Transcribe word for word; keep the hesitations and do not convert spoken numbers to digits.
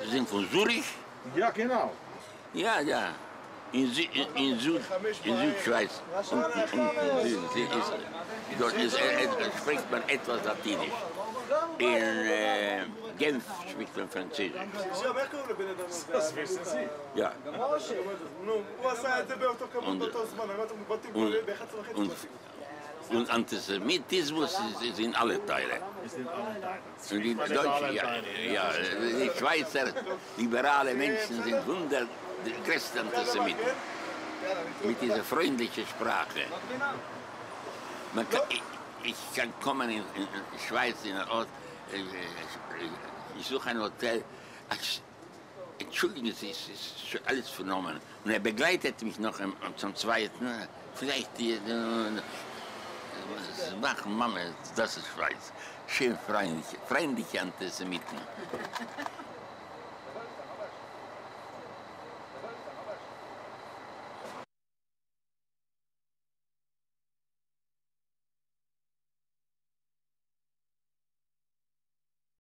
Sie sind von Zürich? Ja, genau. Ja, ja. In, Sü in, in, Süd in Südschweiz. Und, und, und, ist, dort ist, äh, spricht man etwas Latinisch. In äh, Genf spricht man Französisch. Das wissen Sie. Ja. Und, und, und, und Antisemitismus ist in alle Teile. Und die Deutschen, ja, ja, die Schweizer liberale Menschen sind wunder die größten Antisemiten. Mit dieser freundlichen Sprache. Man kann, ich, ich kann kommen in, in, in Schweiz, in einen Ort, ich, ich suche ein Hotel. Entschuldigen Sie, es ist schon alles vernommen. Und er begleitet mich noch am, zum Zweiten. Vielleicht die, die Ach, Mama, das ist Schweiz. Schön freundliche, freundliche Antisemiten.